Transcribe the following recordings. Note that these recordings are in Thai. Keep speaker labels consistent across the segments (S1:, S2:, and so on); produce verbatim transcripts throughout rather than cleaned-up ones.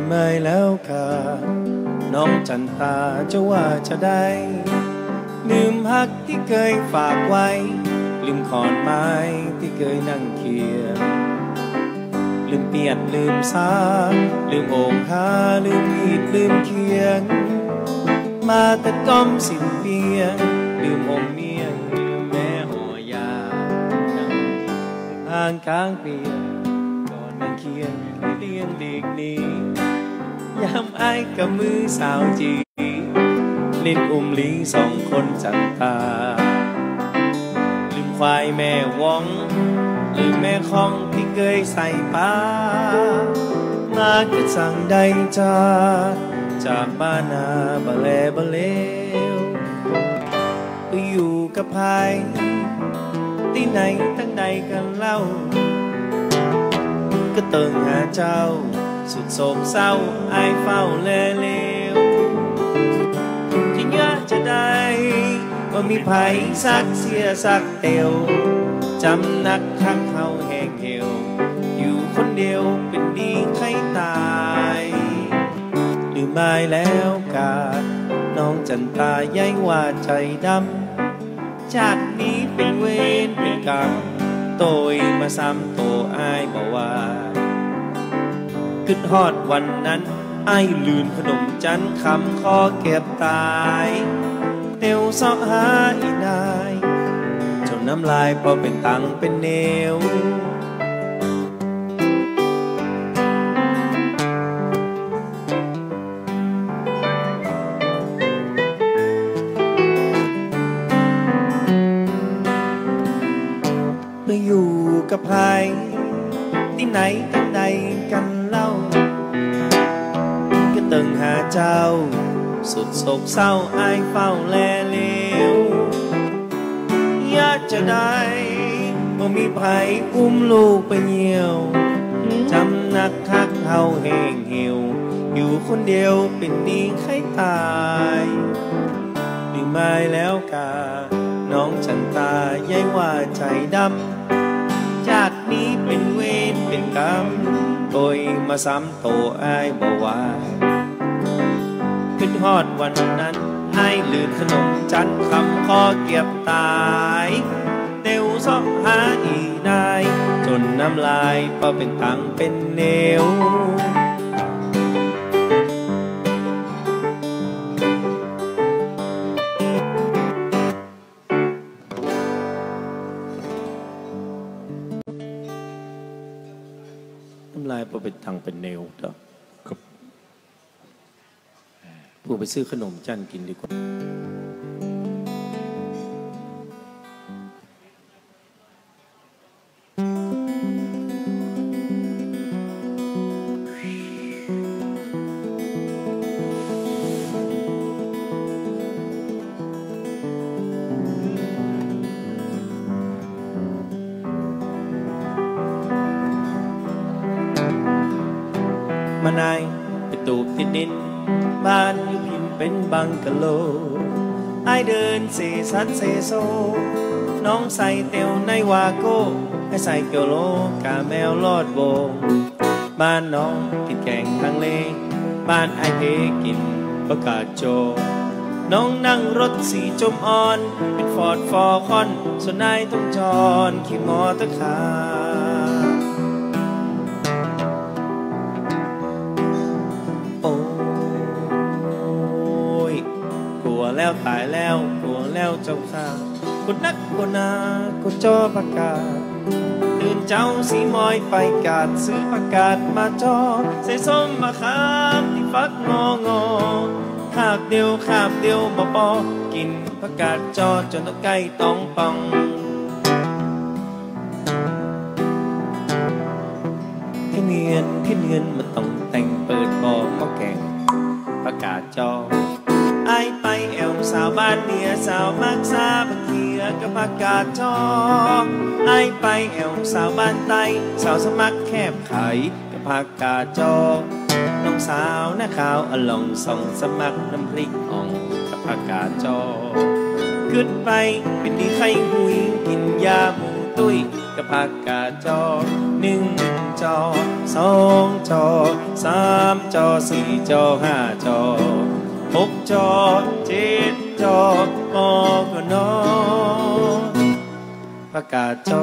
S1: ไม่แล้วค่ะน้องจันตาจะว่าจะได้ลืมฮักที่เคยฝากไว้ลืมขอนไม้ที่เคยนั่งเคียงลืมเปียดลืมสาลืมโอ่งหาลืมมีดลืมเคียงมาแต่ก้อมสิ้นเปียงลืมอมเมียงลืมแม่หัวยาห่างกลางเปียงก่อนนั่งเคียงเลี้ยงเด็กนี้ยามไอ้กับมือสาวจีลิ้นอุ้มลิงสองคนจันตาลืมควายแม่ว่องลืมแม่คองที่เคยใส่ป้ามาก็สั่งใดจ้าจากบ้านนาบะเลบะเลวไปอยู่กับใครที่ไหนตั้งใดกันเล่าก็เติงหาเจ้าสุดโศกเศร้าอายเฝ้าแลเลวที่ยากจะได้ว่ามีไผสักเสียสักเตียวจำนักทักเขาแห้งเหี่ยวอยู่คนเดียวเป็นดีใครตายหรือไม่แล้วกาน้องจันตาย้ายว่าใจดำจากนี้เป็นเวรเป็นกรรมโตยมาซ้ำโตอายบอกว่าขึ้นฮอดวันนั้นไอ้ลืนขนมจันคำคอเก็บตายเตียวซอกหาอีนายจนน้ำลายพอเป็นตังเป็นเนวไปอยู่กับใครที่ไหนตั้งใดกันเล่าก็ตึงหาเจ้าสุดโศกเศร้าอายเฝ้าแลเลวอยากจะได้บ่มีไผอุ้มลูกไปเหี่ยวจำนักคักเฮาแห้งเหี่ยวอยู่คนเดียวเป็นดีใครตายหรือไม่แล้วกาน้องจันตาย้ายว่าใจดำจากนี้เป็นเวรเป็นกรรมโตยมาซ้ำโตอายบอกว่าขึ้นฮอดวันนั้นไอ้ลืนขนมจันคำคอเก็บตายเตียวซอกหาอีนายจนน้ำลายพอเป็นตังเป็นเนวน้ำลายพอเป็นตังเป็นเนวเด้อผู้ไปซื้อขนมจันกินดีกว่ามานายไปตูบติดดินบ้านอยู่พิมเป็นบังกะโลไอเดินเสซัดเสโซน้องใส่เตียวในวาโก้ให้ใส่เกียวโลกาแมวลอดโบงบ้านน้องกินแกงทางเลบ้านไอเพกินประกาศโจน้องนั่งรถสีจมอ่อนเป็นฟอร์ดฟอร์คอนส่วนนายต้องจอนขี่มอเตอร์คาร์แล้วตายแล้วกลัวแล้วเจ้าข้าคนนักคนนาคนจอประกาศตื่นเจ้าสีมอยไปกาดซื้อประกาศมาจอใส่ส้มมาขามที่ฟักงองอคาบเดียวคาบเดียวมาปอกินประกาศจอจนต้องใกล้ต้องปองขึ้นเงินขึ้นเงินมาต้องแต่งเปิดบ่อมาแก่งประกาศจอไอไปแอวสาวบ้านเนียสาวมักซาบักเทียกับประกาศจอไอไปแอวสาวบ้านไตสาวสมัครแคบไขกับประกาศจอน้องสาวหน้าขาวอลองส่องสมัครน้ำพริกอ่องกับประกาศจอขึ้นไปเป็นดีไข่หุยกินยาหมูตุ้ยกับประกาศจอหนึ่งจอสองจอสามจอสี่จอห้าจอหกจอเจ็ดจอปอกนอประกาศจอ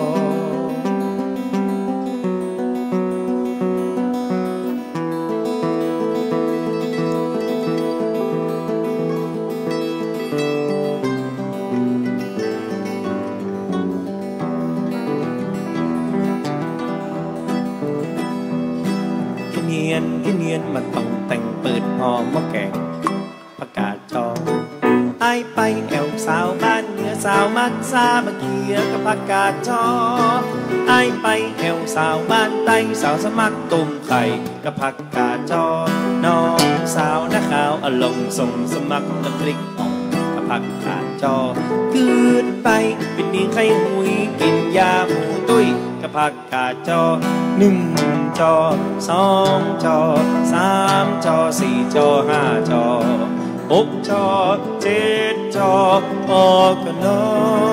S1: เนียนกินเนียนมันต้องแต่งเปิดหอมว่าแกงประกาศจอไอไปแอวสาวบ้านเหนือสาวมักซามาเขียกับประกาศจอไอไปแอวสาวบ้านใต้สาวสมัครตุ่มไข่กับประกาศจอน้องสาวนักข่าวอารมณ์ส่งสมัครกับคลิกออกกับประกาศจอคืนไปเป็นนิ่งไข่หุยกินยาหมูตุ้ยกับประกาศจอหนึ่งจอสองจอสามจอสี่จอห้าจอหกจอเจ็ดจอปอกนอ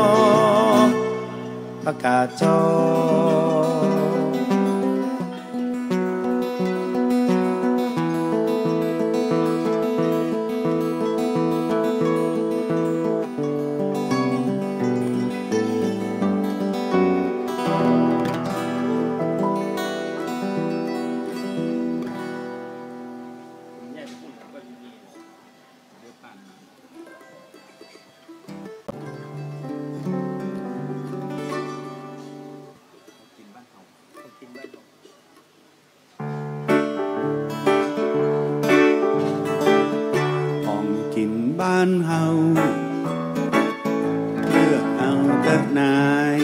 S1: ประกาศจอ
S2: บ้านเฮาเลือกเอาแต่นาย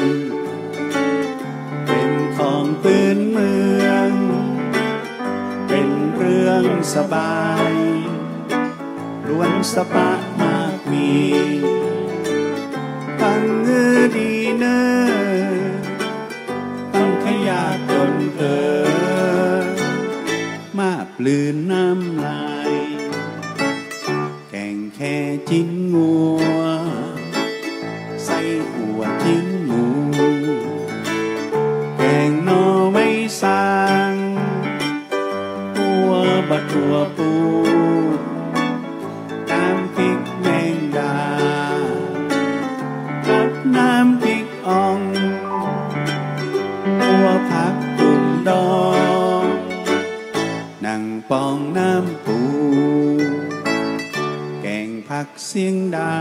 S2: เป็นของพื้นเมืองเป็นเรื่องสบายล้วนสปะมากมีฟังเงือดีเนอต้องขยาดจนเออมาปลืนน้ำลายแค่จิ้นงัวใส่หัวจิ้นหมูแกงนอไม่สร้างตัวบะตัวปูน้ำพริกแมงดากับน้ำพริกอ่องตัวผักตุ่มดองนั่งปองน้ำปูผักเสียงดา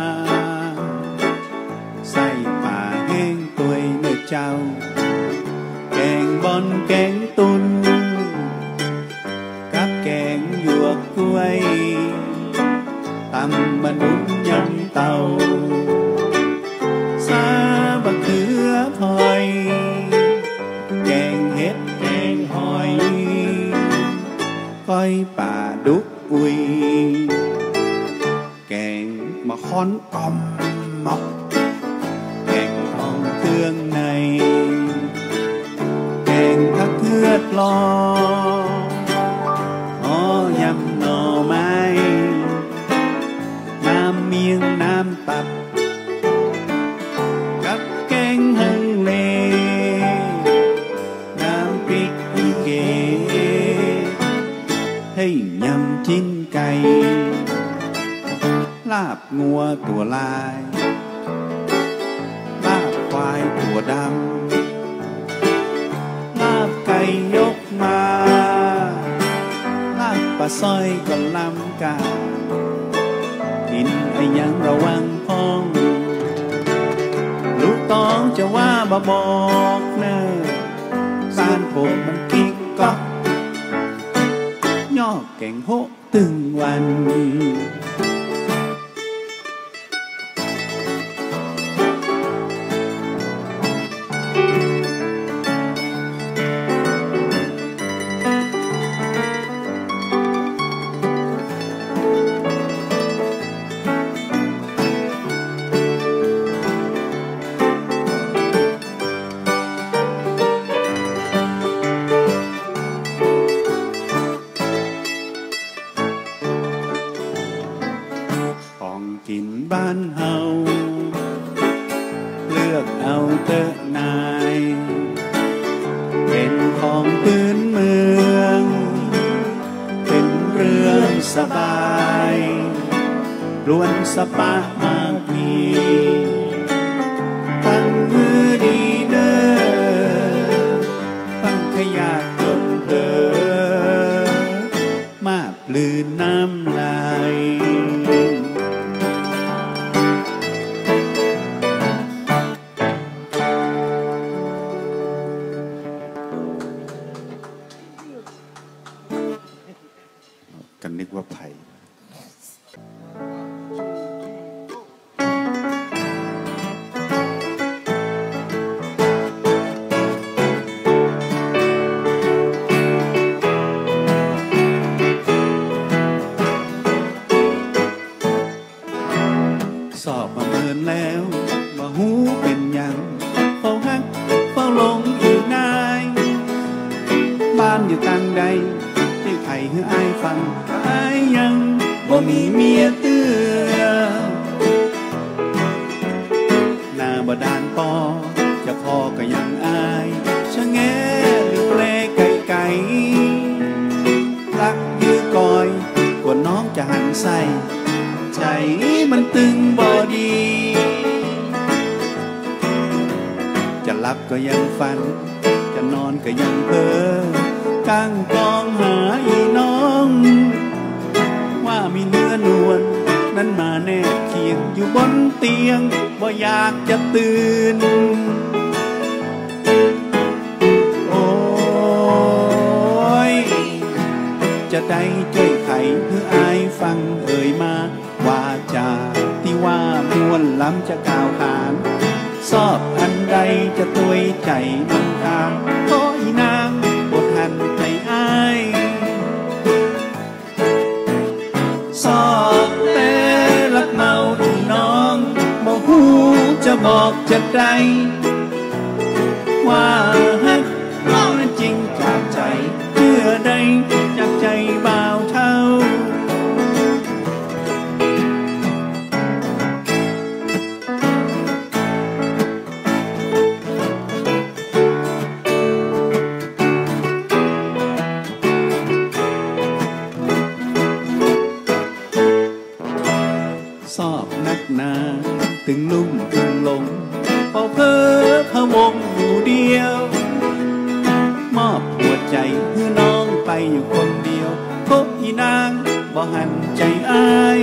S2: ใส่ป่าแห้งตัวยเนื้อเจ้าแกงบอนแกงตุนกับแกงหยวกกล้วยตำบะนุนยำเต่าซาบะเขือพลอยแกงเห็ดแกงหอยก้อยป่าดุกอุยแกงมะค้อนกอมมอกแกงทองเครื่องในแกงผักเขือลออ้อยำหน่อไม้น้ำเมียงน้ำตับกับแกงฮังเลน้ำพริกอีเกให้ยำจิ้นไก่ลาบงัวตัวลายลาบควายตัวดำลาบไก่ยกมาลาบปลาสร้อยก็ลำกากินไอ้ยังระวังพ้องลูกต้องจะว่าบ่บอกเนอบ้านผมมันกิ๊กก๊อกย่อแก่งโหตึงวันกินบ้านเฮาเลือกเอาเตอะนายเป็นของพื้นเมืองสบายล้วนสปะมากมีตั้งมือดีเด้อตั้งขยะจนเธอมาปลืนน้ำลายกันนึกว่าไผ่สอบมาเมินแล้วว่าหูเป็นยังเฝ้าฮักเฝ้าลงอีกนายบ้านอยู่ต่างใดที่ไผ่ให้อายฟังอายยังบ่มีเมียเตื้อหน้าบ่ดานปอจะพอก็ยังอายชะแงหรือแปลไก่ไก่รักยื้อกอยกว่าน้องจะหันใส่ใจมันตึงบ่ดีจะหลับก็ยังฝันจะนอนก็ยังเพ้อกางกองหาอีน้องว่ามีเนื้อนวลนั้นมาแนบเคียงอยู่บนเตียงบ่อยากจะตื่นโอ้ยจะได้ช่วยไขให้อายฟังเอ่ยมาว่าจาที่ว่ามวลล้ำจะกล่าวขานสอบอันใดจะตัวใจมันตามโอ้ยนางบทหันใจอายสอบแต่รักเมาอีน้องบ่ฮู้จะบอกจะใดว่าฮักน้องนั้นจริงจากใจเชื่อใดจากใจบ่าวเท่าสอบนักหนาตึงลุ่มตึงลงพอเพ้อพะวงอยู่เดียวมอบหัวใจให้น้องไปอยู่คนเดียวพบอีนางบ่หันใจอาย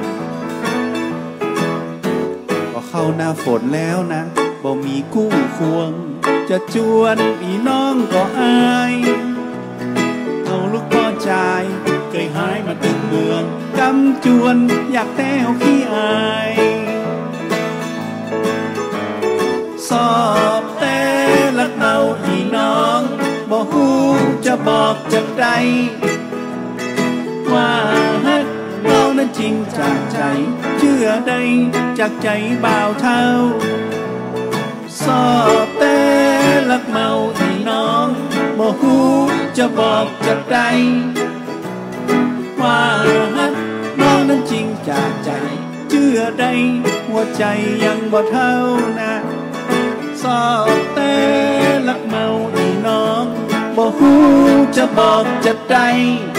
S2: ก็เข้าหน้าฝนแล้วนะบ่มีกู้ควงจะจวนอีน้องก็อายเอาลูกพ่อใจเคยหายมาตึงเมืองกำจวนอยากแต้วขี้อายสอบแต่ลักเมาอีน้องบ่ฮู้จะบอกจะใดว่าฮักเรานั้นจริงจากใจเชื่อใดจากใจบ่าวเท่าสอบแต่ลักเมาอีน้องบ่ฮู้จะบอกจะใดว่าฮักน้องนั้นจริงจากใจเชื่อใดหัวใจยังบ่เท่านะสอบแต่ลักเมาอีน้องบ่ฮู้จะบอกจะใด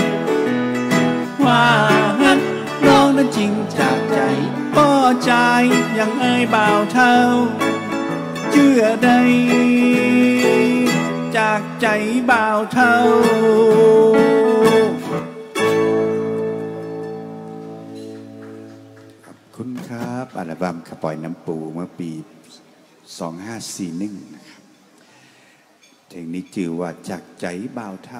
S2: ว่าฮักน้องนั้นจริงจากใจป้อใจยังเอ่ยบ่าวเท่าเชื่อใดจากใจบ่าวเท่าคุณครับอัลบั้มขปอยน้ำปูเมื่อปีสองห้าสี่หนึ่งนะครับเพลงนี้ชื่อว่าจากใจบ่าวเท่า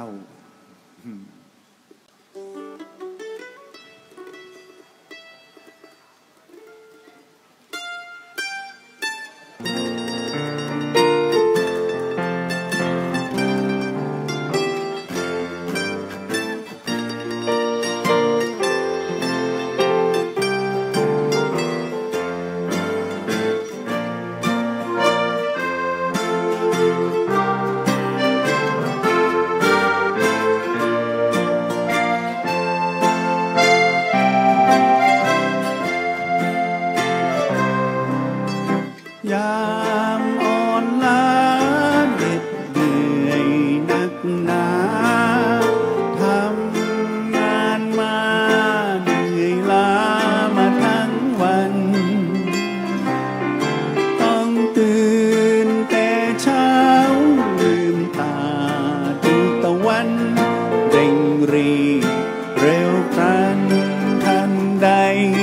S2: เร็วพลันทันใด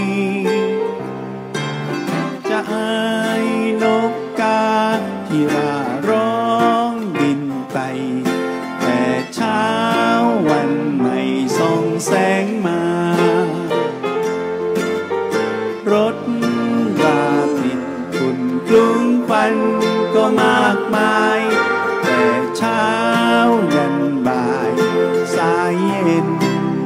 S2: จะอายนกกาที่ร่าร้องบินไปแต่เช้าวันใหม่ส่องแสงมารถราติดฝุ่นคลุ้งควันก็มากมายแต่เช้ายันบ่ายสายเย็น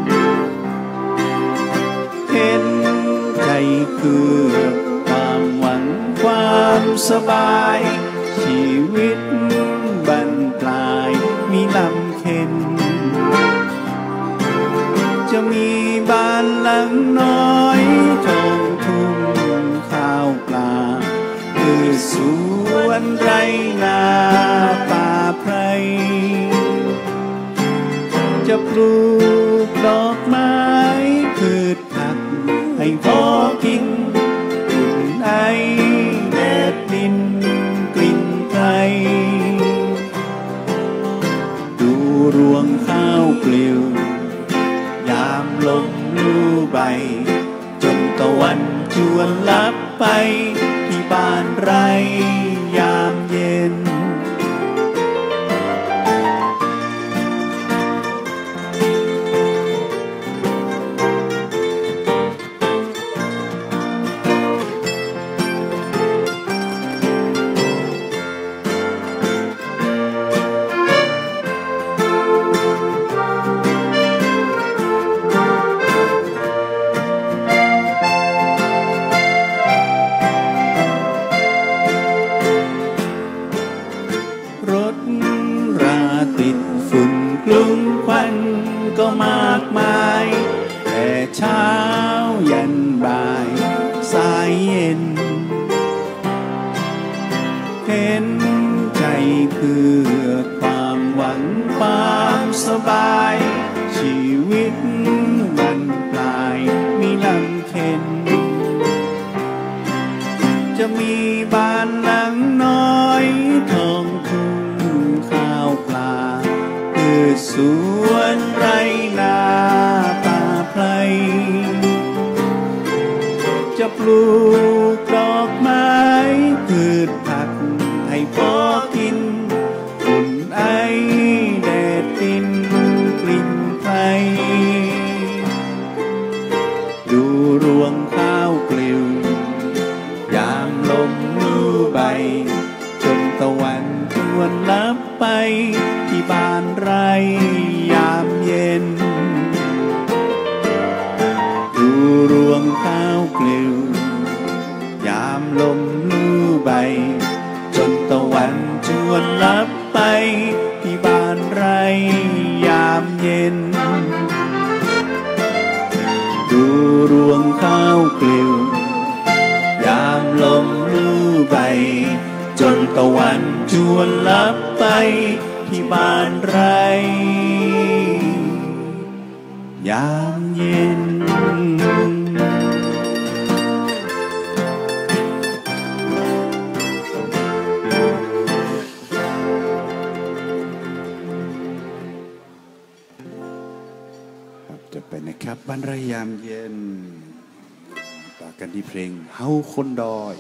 S2: เห็นใจคือความหวังความสบายชีวิตบั้นปลายมีลำเค็ญจะมีบ้านหลังน้อยทองทุ่งข้าวปลาคือสวนไรนาป่าไพรจะปลูกดอกไม้พืชผักให้พอกินอุ่นไอแดดดินกลิ่นไพรดูรวงข้าวปลิวยามลมลู่ใบจนตะวันจวนลับไปที่บ้านไรยามเย็นก็มากมายแต่เช้ายันบ่ายสายเย็นเห็นใจเพื่อความหวังความสบายชีวิตบั้นปลายมีลำเค็ญจะมีบ้านหลังน้อยทองทุ่งข้าวปลาคือสวนไรนาป่าไพรจะปลูกดอกไม้พืชผักให้พอกินฝุ่นไอแดดดินกลิ่นไฟดูรวงข้าวปลิวยามลมลู่ใบจนตะวันจวนลับไปที่บ้านไรยามเย็นดูรวงข้าวปลิวยามลมลู่ใบจนตะวันจวนลับไปที่บ้านไรยามเย็นดูรวงข้าวปลิวยามลมลู่ใบจนตะวันจวนลับไปที่บ้านไรยามเย็นจะเป็นนะครับบ้านไรยามเย็นต่อกันที่เพลงเฮาคนดอย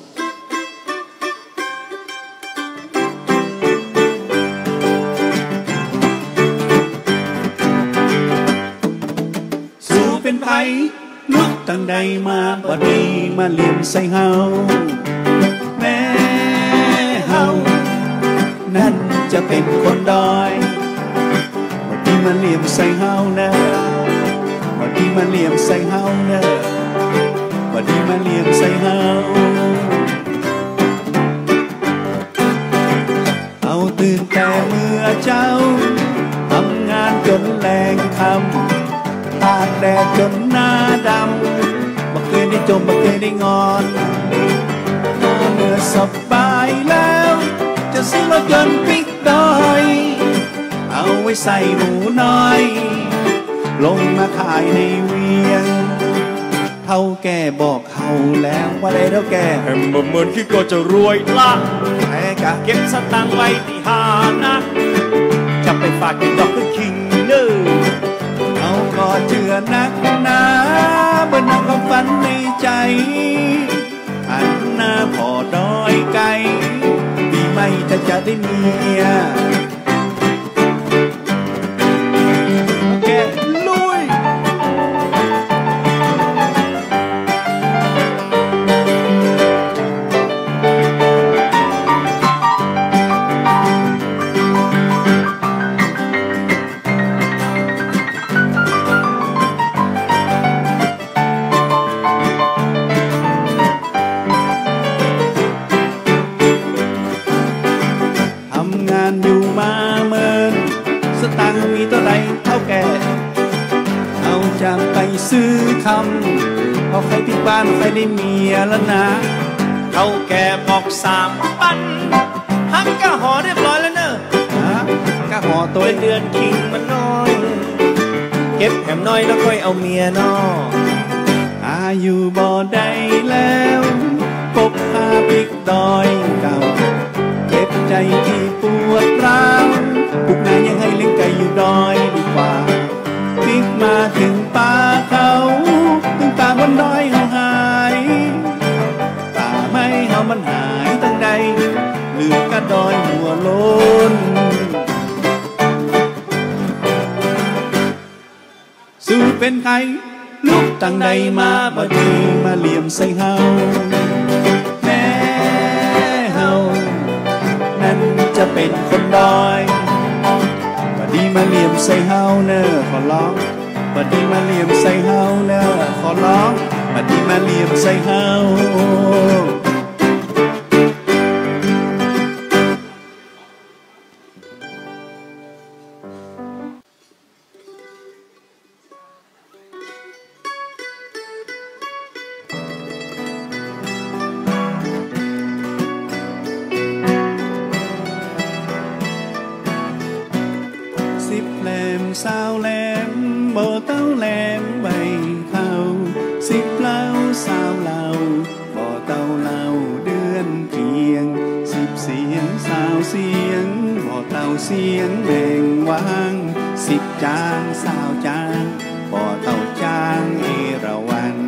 S2: เป็นไผลุกตั้งใดมาบ่ดีมาเลี้ยมใส่เฮาแม่เฮานั่นจะเป็นคนดอยบ่ดีมาเลี้ยมใส่เฮานะบ่ดีมาเลี้ยมใส่เฮานะบ่ดีมาเลี้ยมใส่เฮาเอาตื่นแต่เมื่อเจ้าทำงานจนแรงคำตากแดดจนหน้าดำบ่เคยได้จมบ่เคยได้งอนเมื่อสบายแล้วจะซื้อรถยนต์ปิกดอยเอาไว้ใส่หมูน้อยลงมาขายในเวียงเท่าแก่บอกเฮาแล้วว่าได้เท่าแก่แฮมบ่เหมือนที่ก็จะรวยละแต่กะเก็บสตางค์ไว้ที่หานะจะไปฝากกินดอกคือคิงเนอเอาเอาก็เชื่อนักหนาบนนักความฝันในใจหันหน้าพอดอยไกลปีใหม่ถ้าจะได้เมียแกลุยอยู่มาเมินสตังค์มีเท่าไรเท่าแก่เอาจะไปซื้อคำเอาใครปิดบ้านใครได้เมียแล้วนะ
S1: เท่าแก่บอกสามปันฮักกะหอเรียบร้อยแล้วเนอะ
S2: ฮะกะหอตัว
S1: เดือนคิงมันน้อยเก็บแหมน้อยแล้วค่อยเอาเมียนอ
S2: อายุบ่ได้แล้วพบพาปิกดอยเก่าเก็บใจที่ปวดร้าวปุกนายยังให้เลี้ยงไก่อยู่ดอยดีกว่าพลิกมาถึงป่าเขาถึงป่าบนดอยเฮาหายป่าไม่เฮามันหายตั้งใดเหลือกระดอยหัวโลนสู้เป็นใครลูกตั้งใดมาบ่ดีมาเหลี่ยมใส่เฮาจะเป็นคนดอยบัดนี้มาเหลี่ยมใส่เฮาเนอขอร้องบัดนี้มาเหลี่ยมใส่เฮาเนอขอร้องบัดนี้มาเหลี่ยมใส่เฮาสาวแหลมบ่เต้าแหลมใบเขาสิบเล่าสาวเล่าบ่เต้าเล่าเดือนเพียงสิบเสียงสาวเสียงบ่เต้าเสียงแบ่งวางสิบจางสาวจางบ่เต้าจางเอราวัณ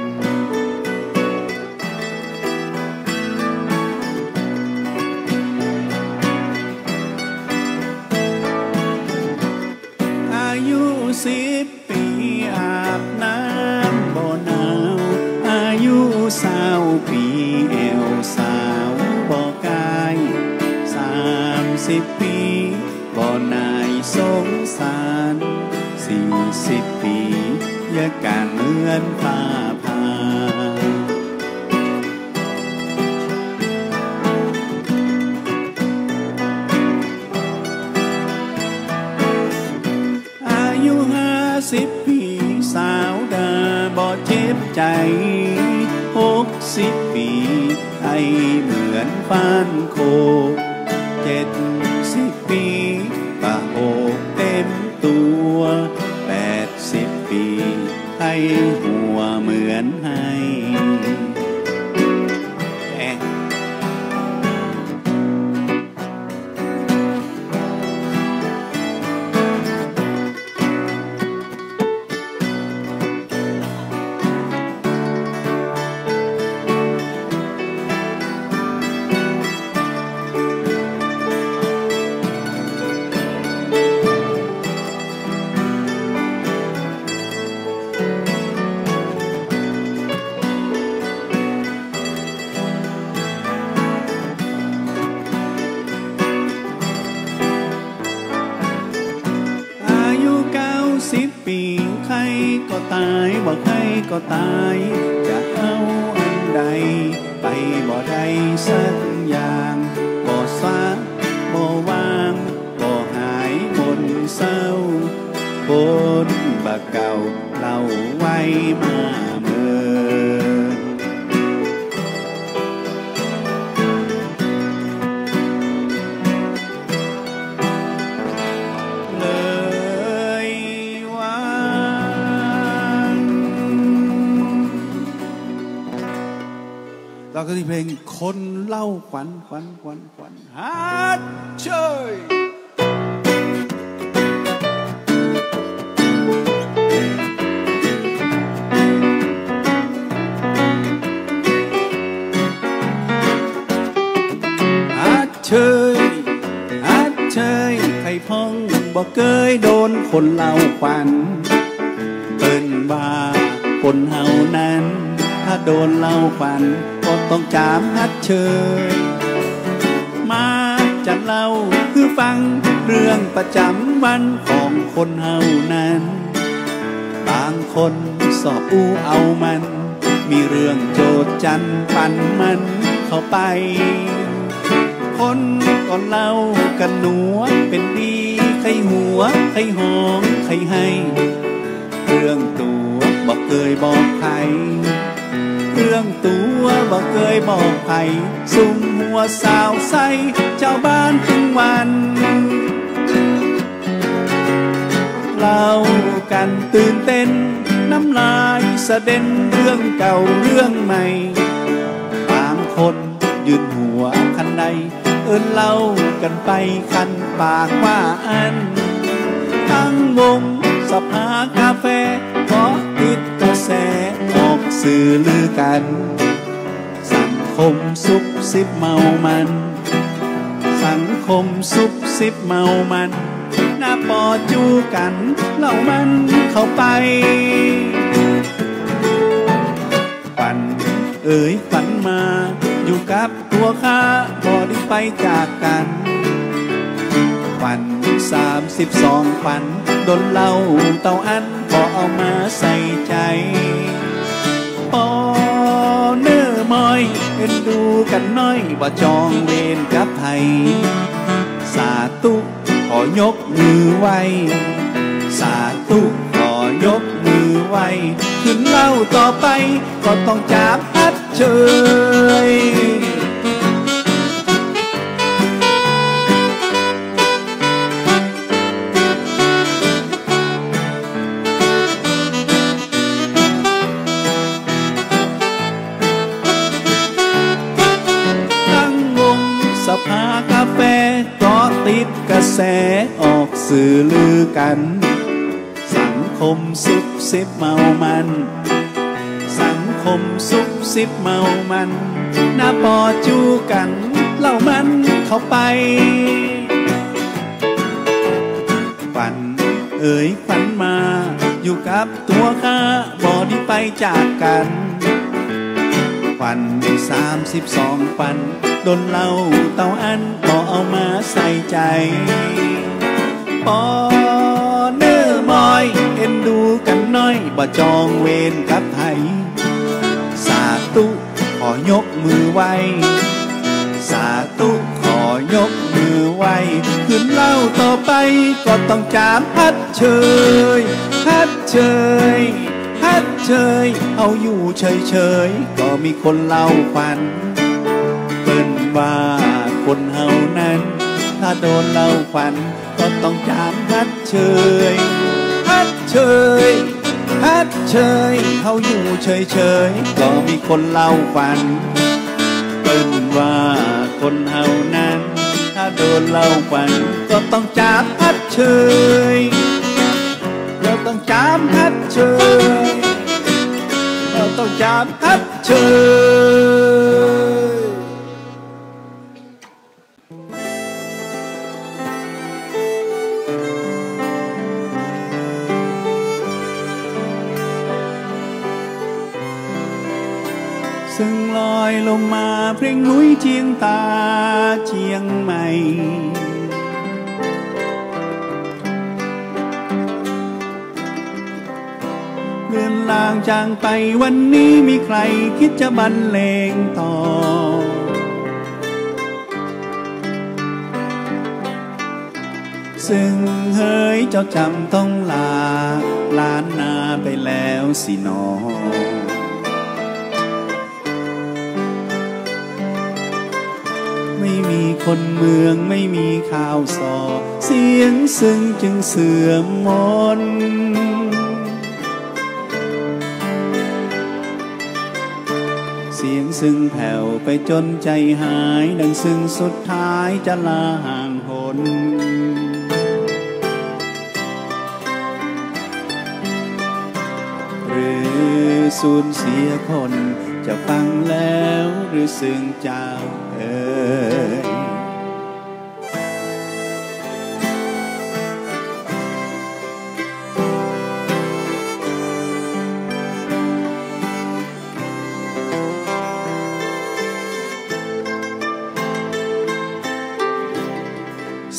S2: สิบปีอาบน้ำบ่หนาวอายุสาวปีเอวสาวบ่กายสามสิบปีบ่นายสงสารสี่สิบปียาการเหมือนฟ้าผ่าสิบปีสาวดาบ่เจ็บใจหกสิบปีไอเหมือนฟานโคเจ็ดสิบปีปะโอกเต็มตัวแปดสิบปีไอหัวเหมือนไห้ตายบ่ใครก็ตายจะเอาอันใดไปบ่ได้สักอย่างบ่ซาบ่วางบ่หายบนเศร้าบนบะเก่าเล่าไว้มาเมื่อเราก็ที่เพลงคนเล่าขวัญขวัญขวัญขวัญฮาร์ดเชยบ่เคยโดนคนเล่าขวัญเปิ้นว่าคนเฮานั้นถ้าโดนเล่าขวัญก็ต้องจามฮัดเชยมาจะเล่าคือฟังเรื่องประจำวันของคนเฮานั้นบางคนสอบอู้เอามันมีเรื่องโจดจันปั่นมันเข้าไปคนก็เล่ากันหนัวเป็นดีใครหัวใครหอมใครให้เรื่องตัวบอกเคยบอกใครเรื่องตัวบอกเคยบอกใครซุ่มหัวสาวใสเจ้าบ้านถึงวันเล่ากันตื่นเต้นน้ำลายสะเด็นเรื่องเก่าเรื่องใหม่บางคนยืนหัวคันใดเอิ้นเล่ากันไปคันปากว่าอันตั้งวงสภากาแฟขอติดกระแสออกสื่อลือกันสังคมซุบซิบเมามันสังคมซุบซิบเมามันหน้าปอจูกันเล่ามันเข้าไปฝันเอ๋ยฝันมาอยู่กับตัวข้าพอได้ไปจากกันฝันสามสิบสองฝันโดนเล่าเต่าอันพอเอามาใส่ใจปอเนื้อมอยเอ็นดูกันน้อยว่าจองเวรกับไทยสาธุขอยกมือไหวสาธุขอยกมือไหวขึ้นเล่าต่อไปก็ต้องจับอัดเชยตั้งวงสภากาแฟก็ติดกระแสออกสื่อลือกันสังคมซุบซิบเมามันสังคมซุบซิบเมามันหน้าปอจูกันเล่ามันเข้าไปฝันเอ๋ยฝันมาอยู่กับตัวข้าบ่ได้ไปจากกันฝันสามสิบสองฝันโดนเล่าเต่าอันบ่เอามาใส่ใจปอเนื้อมอยเอ็นดูกันน้อยบ่จองเวรกับไทยสาธุขอยกมือไหวสาธุขอยกมือไหวขึ้นเล่าต่อไปก็ต้องจามฮัดเชยฮัดเชยฮัดเชยเอาอยู่เฉยเฉยก็มีคนเล่าขวัญเปิ้นว่าคนเฮานั้นถ้าโดนเล่าขวัญก็ต้องจามฮัดเชยฮัดเชยฮัดเชยเขาอยู่เฉยเฉยก็มีคนเล่าฝันเปิ้นว่าคนเฮานั้นถ้าโดนเล่าฝันก็ต้องจามฮัดเชยเราต้องจามฮัดเชยเราต้องจามฮัดเชยซึ่งลอยลงมาเพลงลุยเชียงตาเชียงใหม่เรือนลางจางไปวันนี้มีใครคิดจะบรรเลงต่อซึ่งเฮ้ยเจ้าจำต้องลาล้านนาไปแล้วสินอไม่มีคนเมืองไม่มีข่าวสอเสียงซึ่งจึงเสื่อมมนเสียงซึ่งแผ่วไปจนใจหายดังซึ่งสุดท้ายจะลาห่างหนหรือสูญเสียคนจะฟังแล้วหรือซึ่งเจ้าเอ๋ย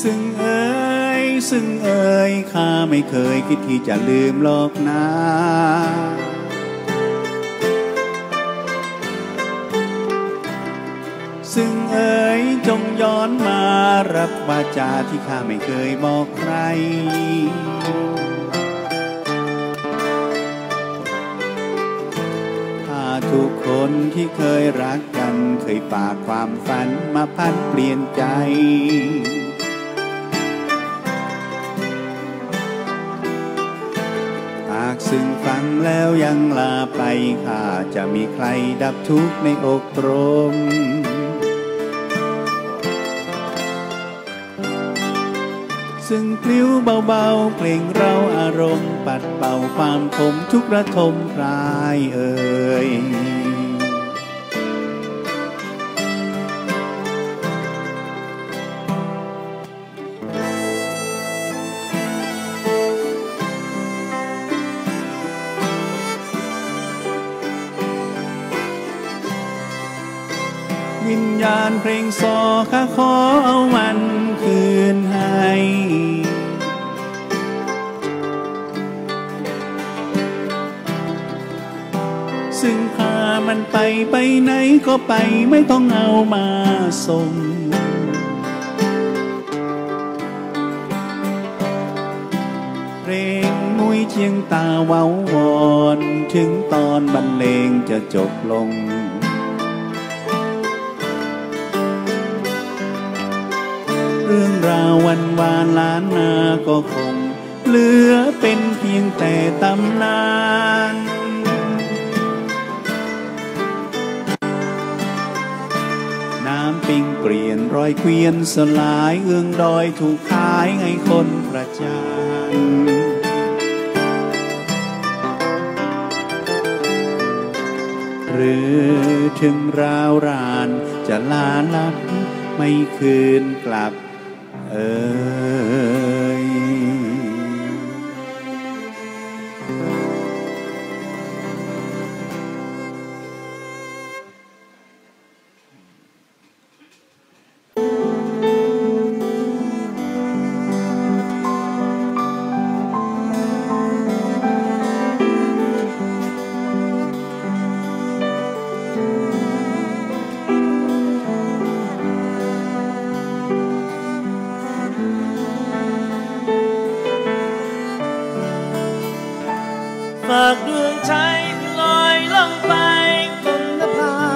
S2: ซึ่งเอ่ยซึ่งเอ่ยข้าไม่เคยคิดที่จะลืมหรอกนะซึ่งเอ่ยจงย้อนมารับวาจาที่ข้าไม่เคยบอกใครถ้าทุกคนที่เคยรักกันเคยฝากความฝันมาพันเปลี่ยนใจหากซึ่งฟังแล้วยังลาไปข้าจะมีใครดับทุกข์ในอกตรมซึ่งกลิ้วเบาๆเพลงเราอารมณ์ปัดเป่าความขมทุกระทมคลายเอ่ยวิญญาณเพลงซอข้าขอเอามันคืนให้ซึ่งพามันไปไปไหนก็ไปไม่ต้องเอามาส่งเพลงมุ้ยเชียงตาเว้าวอนถึงตอนบรรเลงจะจบลงเรื่องราววันวานล้านนาก็คงเหลือเป็นเพียงแต่ตำนานน้ำปิงเปลี่ยนรอยเกวียนสลายเอื้องดอยถูกขายให้คนประจานหรือถึงราวรานจะลาลับไม่คืนกลับเอ่ย
S1: ฝากดวงใจลอยล่องไปบนนภา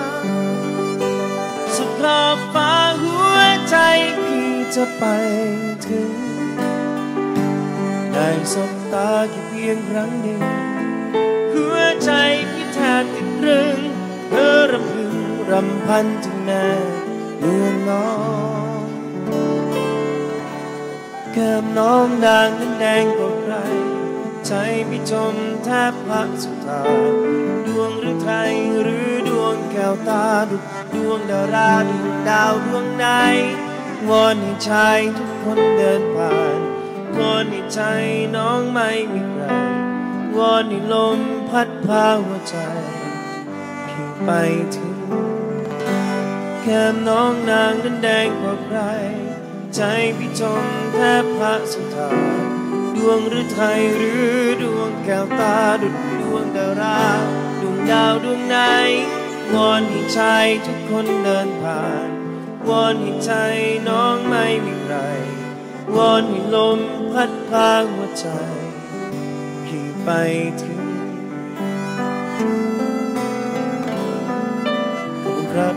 S1: สุดขอบฟ้าหัวใจพี่จะไปถึงได้สบตาแค่เพียงครั้งเดียวหัวใจพี่แทบติดเรื่องเธอรำพึงรำพันถึงแม่เมืองน้องแก้มน้องด่างนั้นแดงกว่าใครใจพี่จมแทบพักสุดทางดวงหรือไทยหรือดวงแก้วตาดุดวงดาราดวงดาวดวงใดวอนให้ชายทุกคนเดินผ่านวอนให้ใจน้องไม่มีใครวอนให้ลมพัดพาหัวใจพี่ไปถึงแก้มน้องนางนั้นแดงกว่าใครใจพี่จมแทบพักสุดทางดวงหรือไทยหรือดวงแก้วตาดุจดวงดาราดวงดาวดวงไหนวอนให้ชายทุกคนเดินผ่านวอนให้ใจน้องไม่มีใครวอนให้ลมพัดพาหัวใจพี่ไปถึงขอบคุณครับ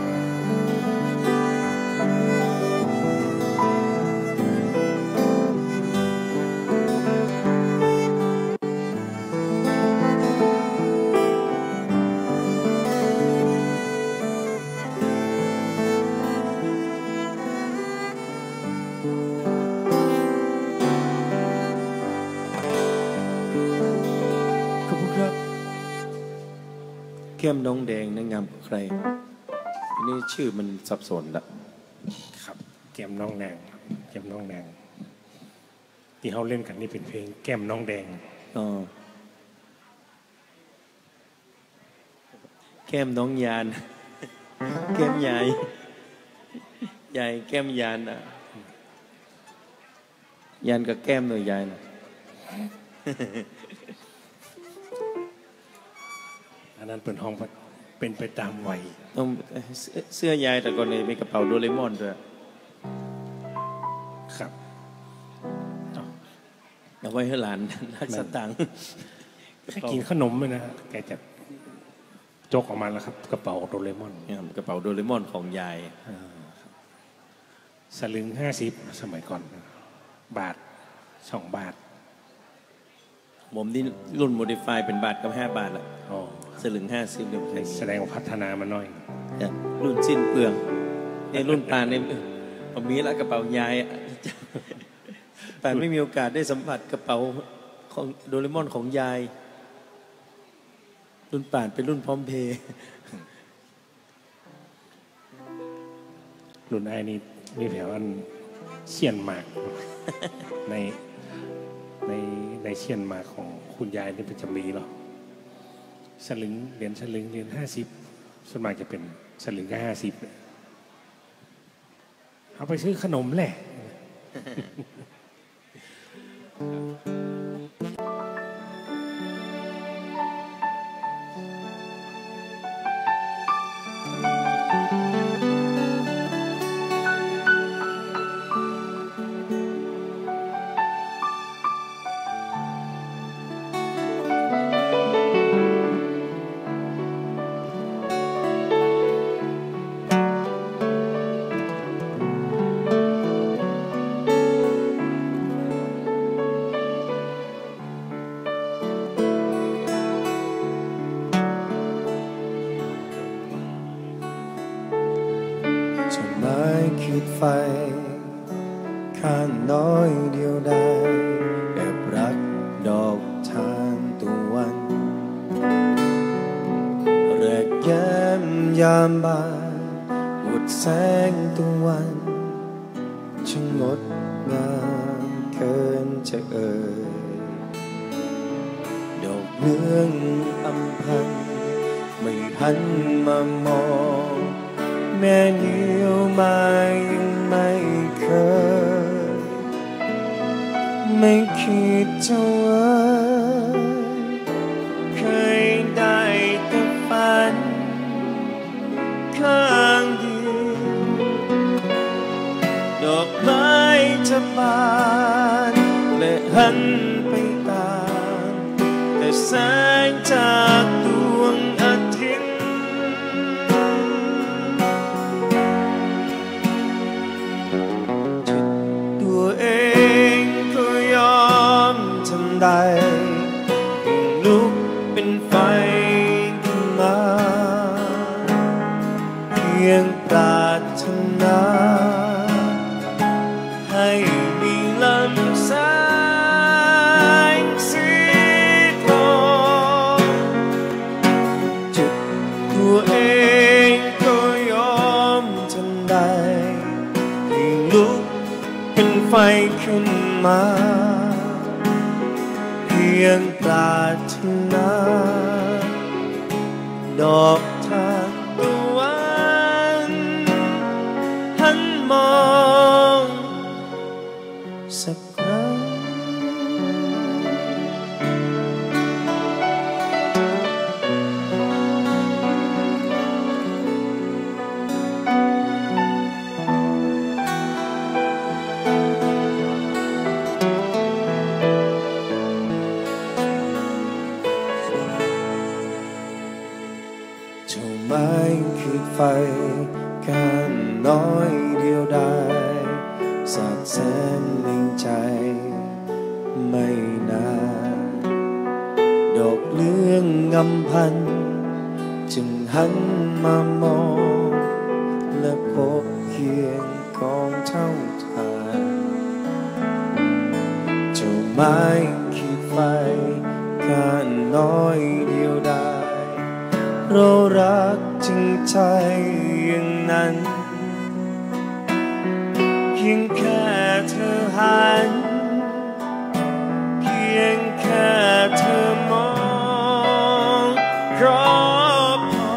S1: แก้มน้องแดงนางงามใครอันนี้ชื่อมันสับสนละ
S3: ครับแก้มน้องแดงแก้มน้องแดงที่เขาเล่นกันนี่เป็นเพลงแก้มน้องแดง
S1: อ๋อแก้มน้องยานแก้มใหญ่ใหญ่แก้มยานอ่ะยันกับแก้มหน่อยยายนะ
S3: อันนั้นเป็นห้องเป็นไปตามวัย
S1: ต้องเสื้อยายแต่ก่อนเลยมีกระเป๋าโดเรมอนด้วย
S3: ครับ
S1: เอาไว้ให้หลานนักสตังค์
S3: ให้กินขนมเลยนะแกจะจกออกมาแล้วครับกระเป๋าโดเรมอน
S1: กระเป๋าโดเรมอนของยาย
S3: สลึงห้าสิบสมัยก่อนบาทสองบาท
S1: ผมที่รุ่นโมดิฟายเป็นบาทกับห้าบาทละสลึงห้าสิบเดี๋ยว
S3: แสดงว่าพัฒนามาหน่อย
S1: รุ่นสิ้นเปลืองในรุ่นปานเนี่ยผมมีแล้วกระเป๋ายายปานไม่มีโอกาสได้สัมผัสกระเป๋าของโดเรมอนของยายรุ่นป่านเป็นรุ่นพร้อมเพย์
S3: รุ่นไอ้นี่มีแผลอันเชี่ยนมากในในในเชี่ยนมากของคุณยายนี่เป็นจะมีหรอสลึงเหรียญสลึงเหรียญห้าสิบส่วนมากจะเป็นสลึงก็ห้าสิบเอาไปซื้อขนมแหละ
S1: ไฟข้างน้อยเดียวดายแอบรักดอกทานตะวันแรกแย้มยามบ่ายหมดแสงตะวันช่างงดงามเกินจะเอ่ยดอกเมืองอำพันไม่หันมามองแม่เดียวมายังไม่เคยไม่คิดจะว่าเคยได้แต่ฝันข้างเดียวดอกไม้จะบานและหันไปตามแต่แสงจากดวงอาทิตย์ใดลุกเป็นไฟขึ้นมาเพียงปรารถนาให้มีลำแสงสีทองจุดตัวเองก็ยอมจนได้ให้ลุกเป็นไฟขึ้นมาเพียงปรารถนาดอกทานตะวันหันมองสักครั้งคือไฟกันน้อยเดียวดายสาดแสงในใจไม่นานดอกเลื่องงำพันจึงหันมามองและพบเพียงกองเท่าทานเจ้าไม้ขีดไฟกันน้อยเดียวดายเรารักจริงใจอย่างนั้นเพียงแค่เธอหันเพียงแค่เธอมองก็พอ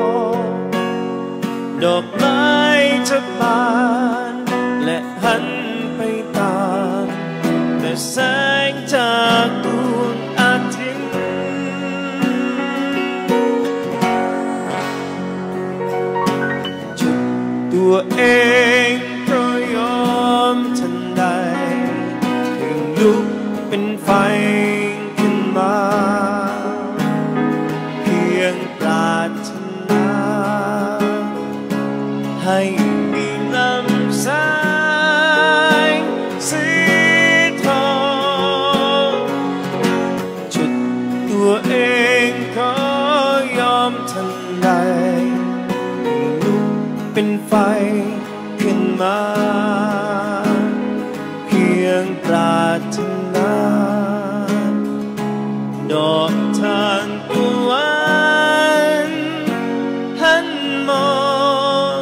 S1: ดอกไม้จะบานและหันไปตามแสงจากดวงอาทิตย์จุดตัวเองเพราะยอมทันใดถึงลุกเป็นไฟขึ้นมาเพียงปรารถนาให้มีลำแสงสีทองจุดตัวเองขอยอมทันใดลุกเป็นไฟขึ้นมาเพียงปรารถนาดอกทานตะวันหันมอง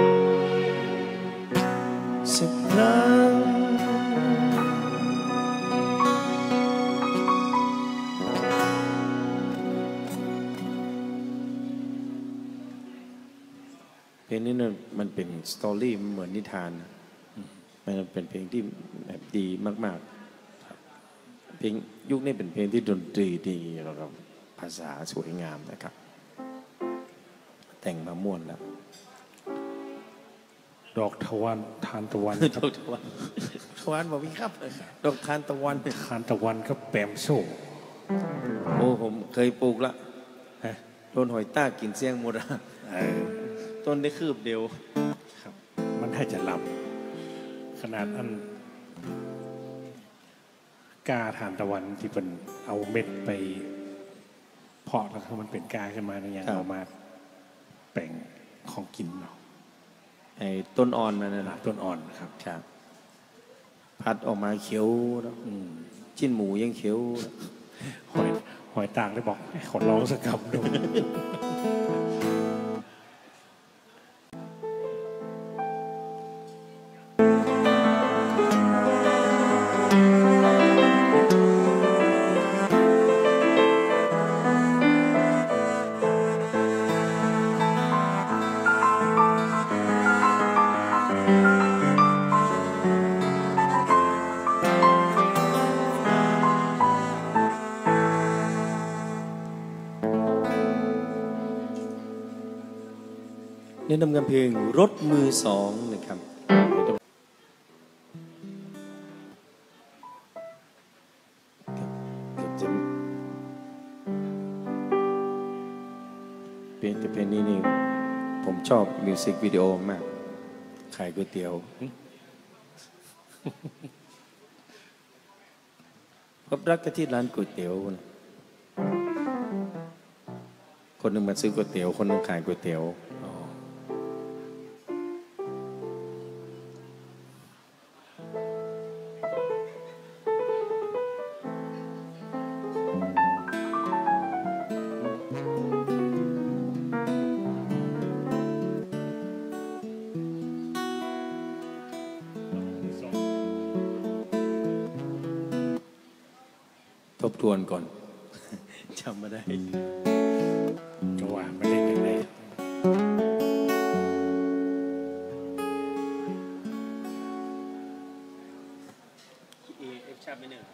S1: สักครั้งเพลงนี้เนี่ยมันเป็นสตอรี่มันเหมือนนิทานนะมันเป็นเพลงที่แบบดีมากๆเพลงยุคนี้เป็นเพลงที่ดนตรีดีแล้วก็ภาษาสวยงามนะครับแต่งมาม่วนแล้ว
S3: ดอกทวันทานตะวัน
S1: ดอกทวันทวันบอกพี่ครับดอกทานตะวัน
S3: ทานตะวันก็แปมโซ่
S1: โอ้ผมเคยปลูกละโดนหอยต้ากินเสี้ยงหมดอ่ะต้นได้คืบเดียว
S3: ครับมันให้จะลำขนาดอันกาทานตะวันที่เป็นเอาเม็ดไปเพาะแล้วมันเป็นกาขึ้นมาในอย่างเอามาแป่งของกินเนาะ
S1: ไอ้ต้นอ่อนมันนะ
S3: ต้นอ่อนครับ
S1: ครับพัดออกมาเขียวแล้วชิ้นหมูยังเขียว
S3: หอยหอยต่างได้บอกขอร้องสักคำดู
S1: แนะนำกันเพลงรถมือสองนะครับเพลงแต่เพลงนี้นี่ผมชอบมิวสิกวิดีโอมากขายก๋วยเตี๋ยวพบรักกันที่ร้านก๋วยเตี๋ยวคนหนึ่งมาซื้อก๋วยเตี๋ยวคนหนึ่งขายก๋วยเตี๋ยวทบทวนก่อนจำไม่ได้
S3: จะว่าไม่ได้ยังไง
S1: เอเอฟชาร์ปไม่หนึ่ง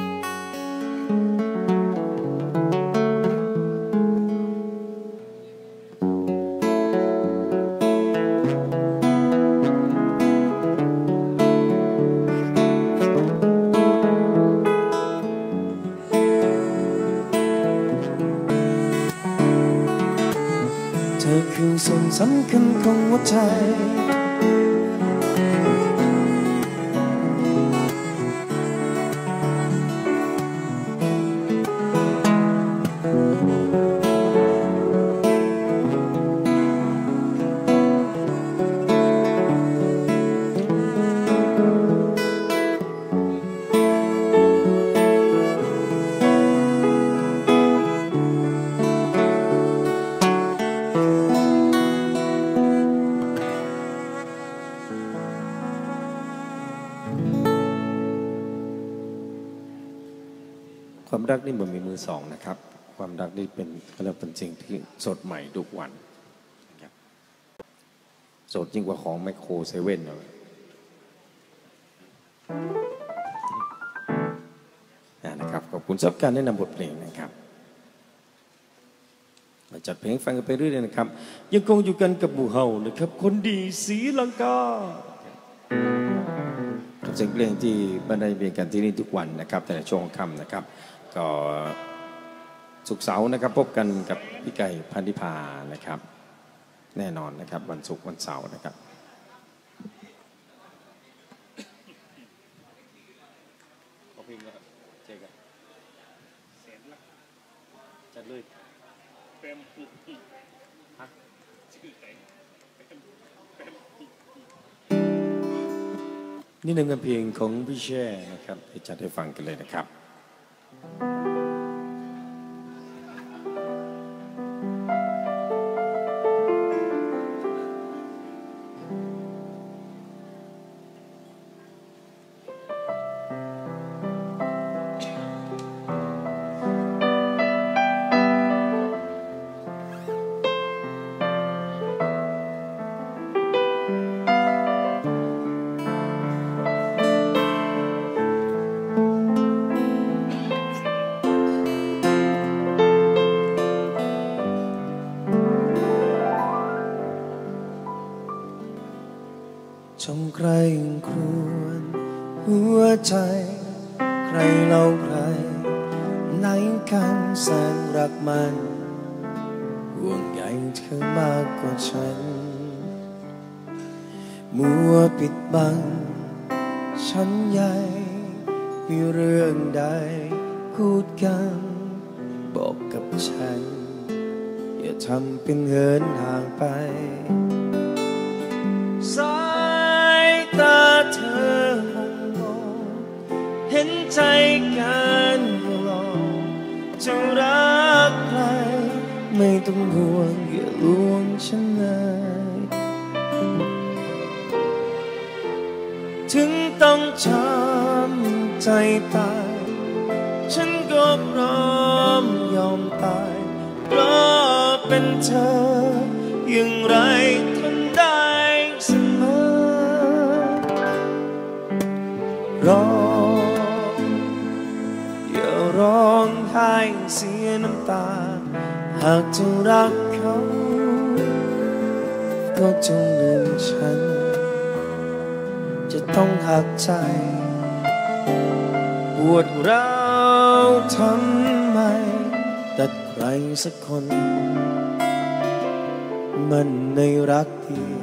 S1: เธอคือส่วนสำคัญของหัวใจความรักนี่มันมีมือสองนะครับความรักนี่เป็นเราเป็นสิ่งที่สดใหม่ทุกวันสดยิ่งกว่าของแมคโครเซเว่นเลยขอบคุณสำหรับการแนะนำบทเพลงนะครับมาจัดเพลงฟังกันไปเรื่อยๆนะครับยังคงอยู่กันกับหมู่เฮานะครับคนดีศรีลังกากับเสียงเพลงที่บรรเลงเพลงกันที่นี่ทุกวันนะครับแต่ในช่วงค่ำนะครับก็ศุกร์เสาร์นะครับพบกันกับพี่ไก่พันธิพานะครับแน่นอนนะครับวันศุกร์วันเสาร์นะครับจัดเลยนี่หนึ่งเพลงของพี่แช่นะครับให้จัดให้ฟังกันเลยนะครับจงใครครวญหัวใจใครเล่าใครในกันแสนรักมันห่วงใยเธอมากกว่าฉันมัวปิดบังฉันใหญ่มีเรื่องใดพูดกันบอกกับฉันอย่าทำเป็นเหินห่างไปสายตาเธอมองมองเห็นใจกันอย่าลองจะรักใครไม่ต้องห่วงอย่าลวงฉันเลยถึงต้องช้ำใจตายฉันก็พร้อมยอมตายเพราะเป็นเธออย่างไรทนได้เสมอร้องอย่าร้องไห้เสียน้ำตาหากจะรักเขาก็จงลืมฉันจะต้องหักใจปวดร้าวทำไมตัดใครสักคนมันในรักเดียว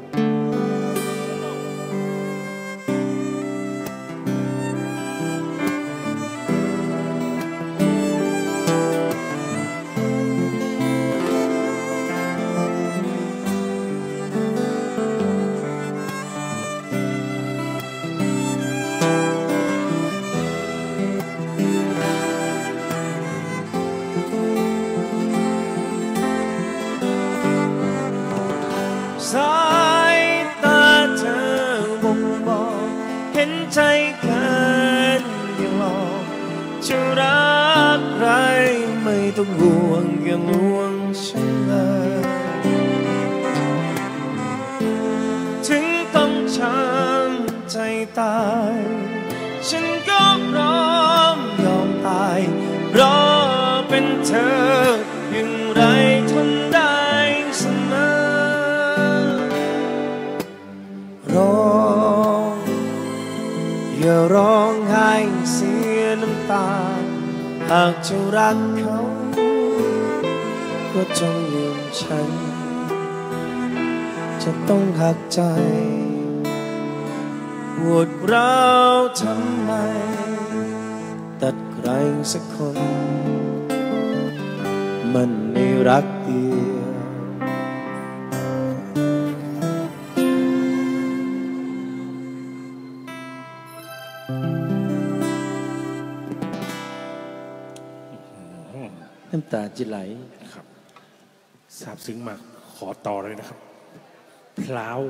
S1: สายตาเธอบ่งบอกเห็นใจกันอย่าหลอกจะรักใครไม่ต้องห่วงอย่าลวงฉันเลยถึงต้องช้ำใจตายฉันก็พร้อมยอมตายเพราะเป็นเธออย่างไรทนได้เสมอร้องอย่าร้องไห้เสียน้ำตาหากจะรักเขาก็จงลืมฉันจะต้องหักใจปวดร้าวทำไมตัดใครสักคนมันในรักเดียวน้ำตาจะไหล
S3: ครับซาบซึ้งมากขอต่อเลยนะครับพลาว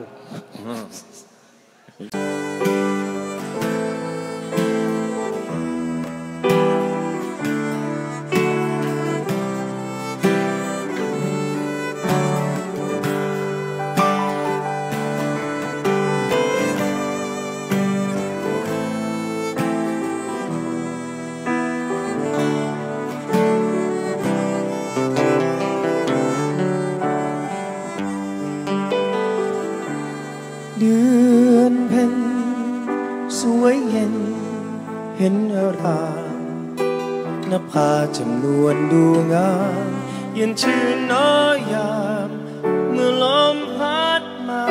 S1: เห็นอารามนภาจำนวนดูงามเย็นชื่นน้อยยามเมื่อลมพัดมา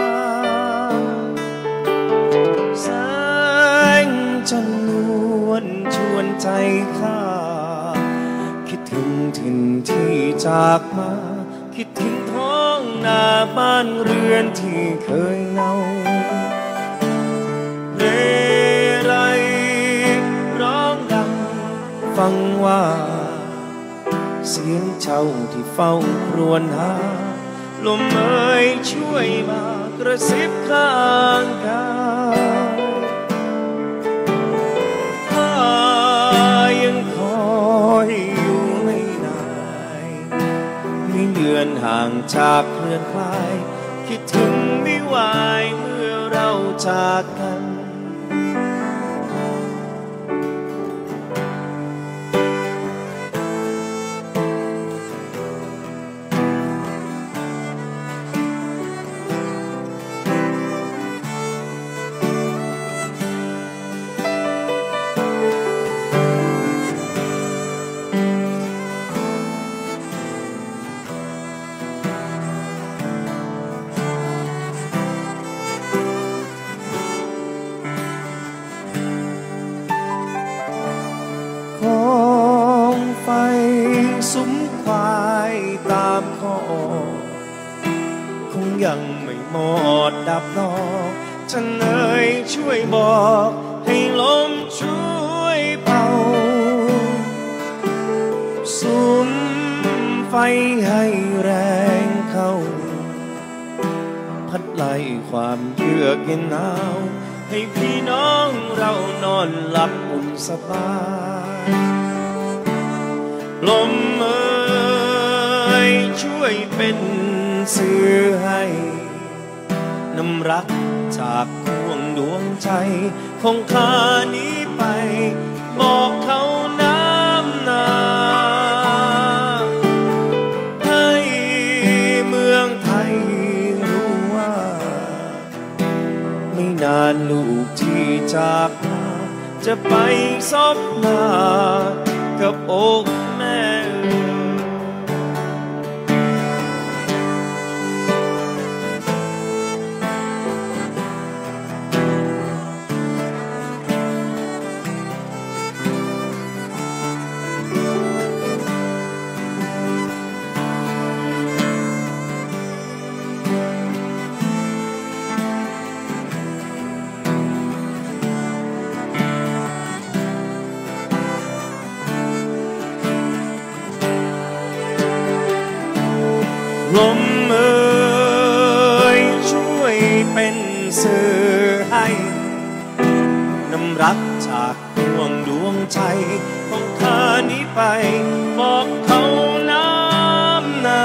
S1: แสงจันนวลชวนใจข้าคิดถึงถิ่นที่จากมาคิดถึงท้องนาบ้านเรือนที่เคยเนาเรไรร้องดังฟังว่าเสียงเช่าที่เฝ้าครวญหาลมเอ่ยช่วยมากระซิบข้างกายข้ายังคอยอยู่ไม่นานมีเดือนห่างจากเคลื่อนคลายคิดถึงไม่ไหวเมื่อเราจากกันสุมควายตามคอคงยังไม่หมดดับดอกฉันเอ่ยช่วยบอกให้ลมช่วยเป่าสุมไฟให้แรงเข้าพัดไล่ความเยือกเย็นหนาวให้พี่น้องเรานอนหลับอุ่นสบายลมเอ่ยช่วยเป็นสื่อให้นำรักจากดวงดวงใจของข้านี้ไปบอกเขาน้ำนาให้เมืองไทยรู้ว่าไม่นานลูกที่จากมาจะไปซบหน้ากับอกแม่ลมเอ่ยช่วยเป็นสื่อให้นำรักจากดวงดวงใจของข้านี้ไปบอกเขาน้ำนา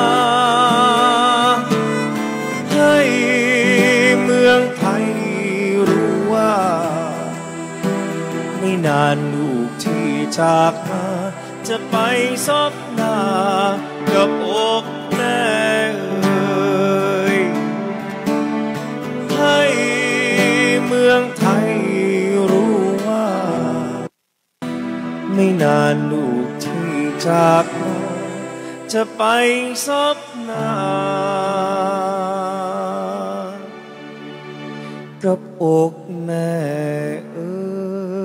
S1: ให้เมืองไทยรู้ว่าไม่นานลูกที่จากมาจะไปซบหน้ากับอกแม่เอ่ยให้เมืองไทยรู้ว่าไม่นานลูกที่จากมาจะไปซบหน้ากับอกแม่เอ่ย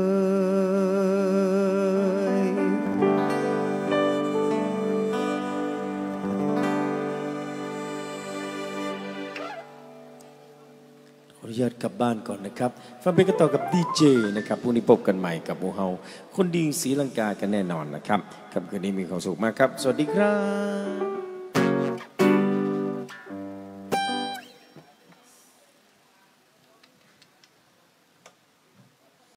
S1: ขออนุญาตกลับบ้านก่อนนะครับฟังเพลงกันต่อกับดีเจนะครับพรุ่งนี้พบกันใหม่กับหมู่เฮาคนดีศรีลังกากันแน่นอนนะครับครับคืนนี้มีความสุขมากครับสวัสดีครับ